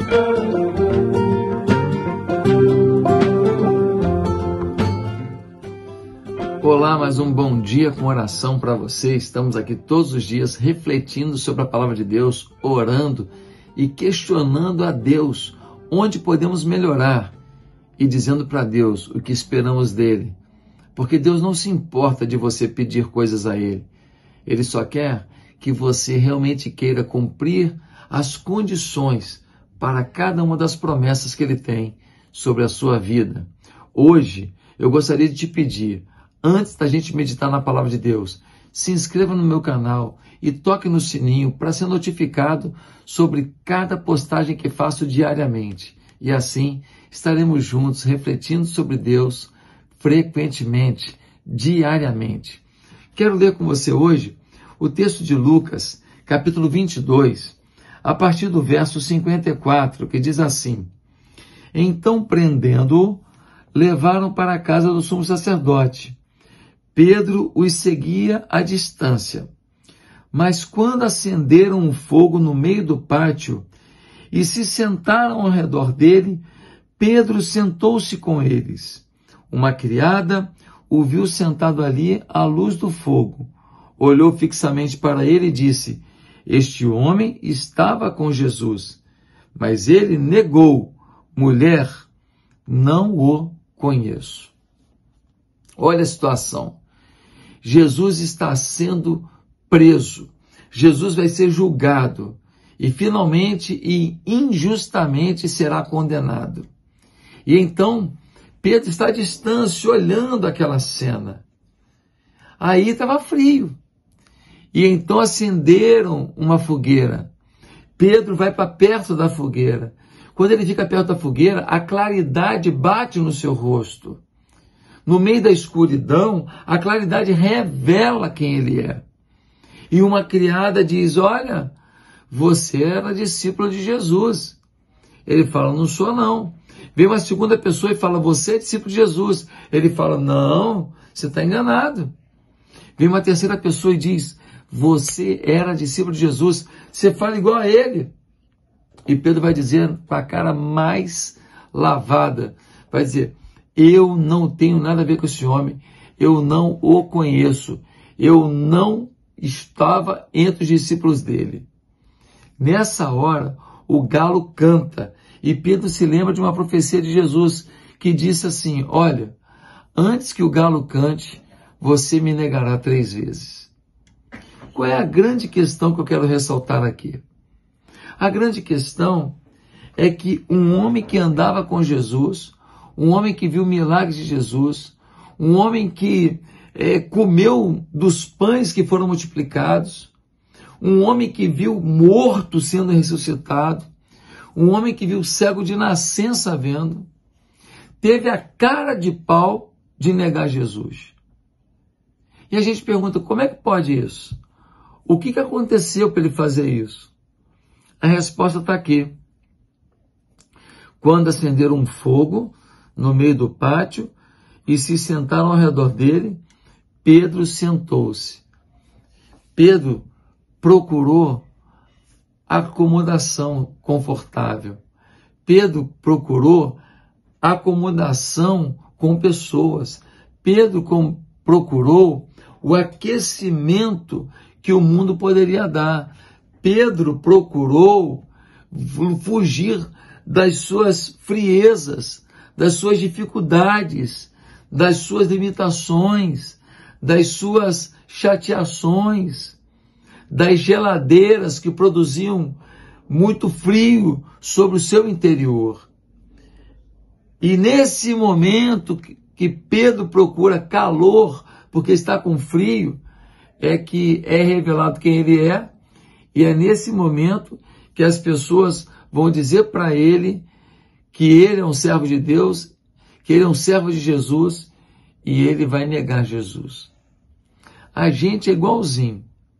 Olá, mais um bom dia com oração para você. Estamos aqui todos os dias refletindo sobre a palavra de Deus, orando e questionando a Deus onde podemos melhorar e dizendo para Deus o que esperamos dele. Porque Deus não se importa de você pedir coisas a ele. Ele só quer que você realmente queira cumprir as condições para cada uma das promessas que ele tem sobre a sua vida. Hoje, eu gostaria de te pedir, antes da gente meditar na palavra de Deus, se inscreva no meu canal e toque no sininho para ser notificado sobre cada postagem que faço diariamente. E assim estaremos juntos refletindo sobre Deus frequentemente, diariamente. Quero ler com você hoje o texto de Lucas, capítulo 22, a partir do verso 54, que diz assim: Então, prendendo-o, levaram para a casa do sumo sacerdote. Pedro os seguia à distância. Mas quando acenderam um fogo no meio do pátio e se sentaram ao redor dele, Pedro sentou-se com eles. Uma criada o viu sentado ali à luz do fogo. Olhou fixamente para ele e disse: Este homem estava com Jesus. Mas ele negou: Mulher, não o conheço. Olha a situação. Jesus está sendo preso. Jesus vai ser julgado e finalmente e injustamente será condenado. E então Pedro está à distância olhando aquela cena. Aí estava frio. E então acenderam uma fogueira. Pedro vai para perto da fogueira. Quando ele fica perto da fogueira, a claridade bate no seu rosto. No meio da escuridão, a claridade revela quem ele é. E uma criada diz: Olha, você era discípulo de Jesus. Ele fala: Não sou não. Vem uma segunda pessoa e fala: Você é discípulo de Jesus. Ele fala: Não, você está enganado. Vem uma terceira pessoa e diz: Você era discípulo de Jesus. Você fala igual a ele. E Pedro vai dizer com a cara mais lavada, vai dizer: Eu não tenho nada a ver com esse homem, eu não o conheço, eu não estava entre os discípulos dele. Nessa hora, o galo canta e Pedro se lembra de uma profecia de Jesus que disse assim: Olha, antes que o galo cante, você me negará 3 vezes. Qual é a grande questão que eu quero ressaltar aqui? A grande questão é que um homem que andava com Jesus, um homem que viu milagres de Jesus, um homem que comeu dos pães que foram multiplicados, um homem que viu morto sendo ressuscitado, um homem que viu cego de nascença vendo, teve a cara de pau de negar Jesus. E a gente pergunta: como é que pode isso? O que aconteceu para ele fazer isso? A resposta está aqui. Quando acenderam um fogo no meio do pátio e se sentaram ao redor dele, Pedro sentou-se. Pedro procurou acomodação confortável. Pedro procurou acomodação com pessoas. Pedro procurou o aquecimento que o mundo poderia dar. Pedro procurou fugir das suas friezas, das suas dificuldades, das suas limitações, das suas chateações, das geladeiras que produziam muito frio sobre o seu interior. E nesse momento que Pedro procura calor, porque está com frio, é que é revelado quem ele é, e é nesse momento que as pessoas vão dizer para ele que ele é um servo de Deus, que ele é um servo de Jesus, e ele vai negar Jesus. A gente é igualzinho.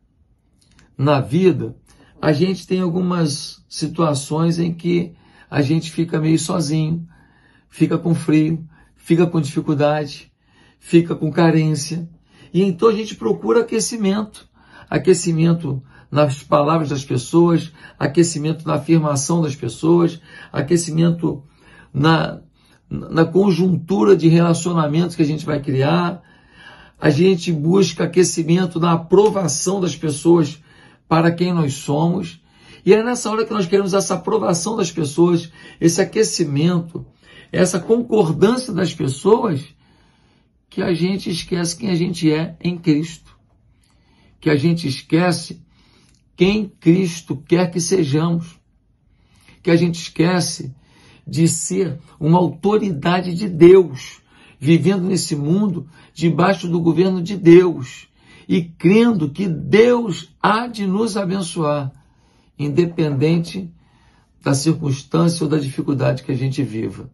Na vida, a gente tem algumas situações em que a gente fica meio sozinho, fica com frio, fica com dificuldade, fica com carência. E então a gente procura aquecimento nas palavras das pessoas, aquecimento na afirmação das pessoas, aquecimento na conjuntura de relacionamentos que a gente vai criar. A gente busca aquecimento na aprovação das pessoas para quem nós somos. E é nessa hora que nós queremos essa aprovação das pessoas, esse aquecimento, essa concordância das pessoas, que a gente esquece quem a gente é em Cristo. Que a gente esquece quem Cristo quer que sejamos. Que a gente esquece de ser uma autoridade de Deus, vivendo nesse mundo debaixo do governo de Deus e crendo que Deus há de nos abençoar, independente da circunstância ou da dificuldade que a gente viva.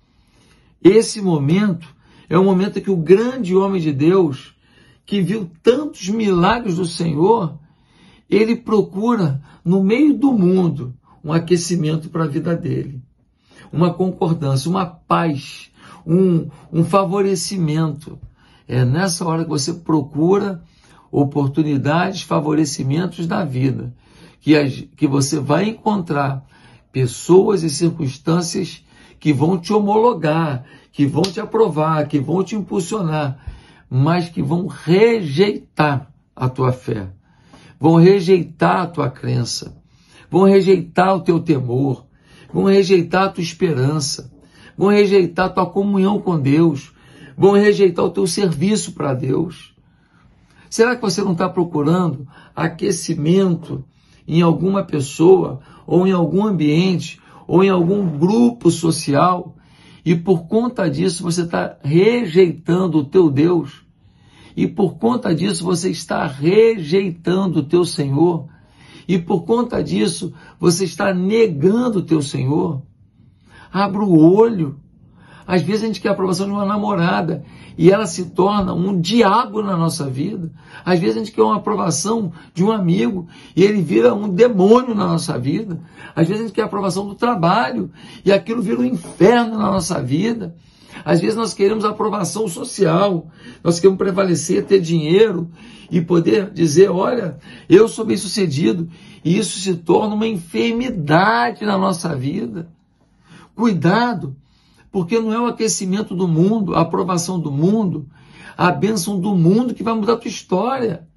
Esse momento é o momento que o grande homem de Deus, que viu tantos milagres do Senhor, ele procura no meio do mundo um aquecimento para a vida dele, uma concordância, uma paz, um favorecimento. É nessa hora que você procura oportunidades, favorecimentos da vida, que você vai encontrar pessoas e circunstâncias que vão te homologar, que vão te aprovar, que vão te impulsionar, mas que vão rejeitar a tua fé, vão rejeitar a tua crença, vão rejeitar o teu temor, vão rejeitar a tua esperança, vão rejeitar a tua comunhão com Deus, vão rejeitar o teu serviço para Deus. Será que você não está procurando aquecimento em alguma pessoa, ou em algum ambiente, ou em algum grupo social, e por conta disso você está rejeitando o teu Deus, e por conta disso você está rejeitando o teu Senhor, e por conta disso você está negando o teu Senhor? Abra o olho. Às vezes a gente quer a aprovação de uma namorada e ela se torna um diabo na nossa vida. Às vezes a gente quer uma aprovação de um amigo e ele vira um demônio na nossa vida. Às vezes a gente quer a aprovação do trabalho e aquilo vira um inferno na nossa vida. Às vezes nós queremos a aprovação social, nós queremos prevalecer, ter dinheiro e poder dizer, olha, eu sou bem sucedido, e isso se torna uma enfermidade na nossa vida. Cuidado, porque não é o aquecimento do mundo, a aprovação do mundo, a bênção do mundo que vai mudar a tua história.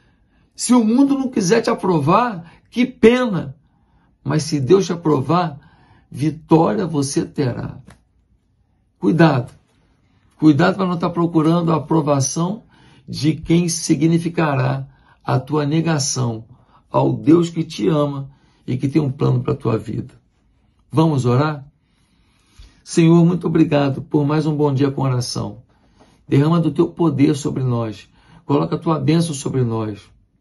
Se o mundo não quiser te aprovar, que pena, mas se Deus te aprovar, vitória você terá. Cuidado para não estar procurando a aprovação de quem significará a tua negação ao Deus que te ama e que tem um plano para a tua vida. Vamos orar? Senhor, muito obrigado por mais um bom dia com oração. Derrama do teu poder sobre nós. Coloca a tua bênção sobre nós.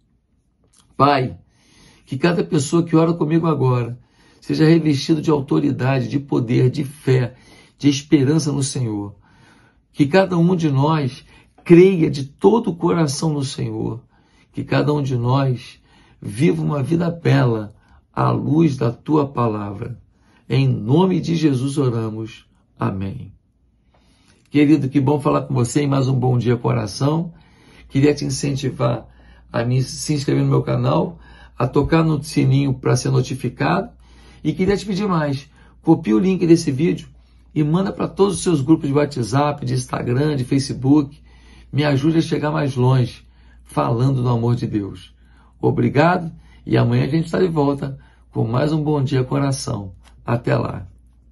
Pai, que cada pessoa que ora comigo agora seja revestido de autoridade, de poder, de fé, de esperança no Senhor. Que cada um de nós creia de todo o coração no Senhor. Que cada um de nós viva uma vida bela à luz da tua palavra. Em nome de Jesus oramos. Amém. Querido, que bom falar com você em mais um Bom Dia com Oração. Queria te incentivar a se inscrever no meu canal, a tocar no sininho para ser notificado. E queria te pedir mais. Copie o link desse vídeo e manda para todos os seus grupos de WhatsApp, de Instagram, de Facebook. Me ajude a chegar mais longe, falando do amor de Deus. Obrigado e amanhã a gente está de volta com mais um Bom Dia com Oração. Até lá.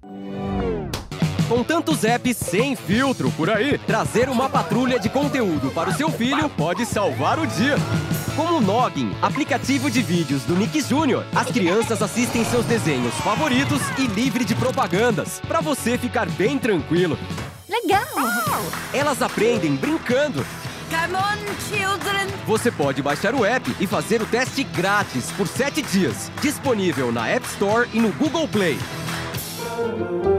Com tantos apps sem filtro por aí, trazer uma patrulha de conteúdo para o seu filho pode salvar o dia. Como o Noggin, aplicativo de vídeos do Nick Jr., as crianças assistem seus desenhos favoritos e livre de propagandas, para você ficar bem tranquilo. Legal! Elas aprendem brincando. Come on, children! Você pode baixar o app e fazer o teste grátis por 7 dias. Disponível na App Store e no Google Play.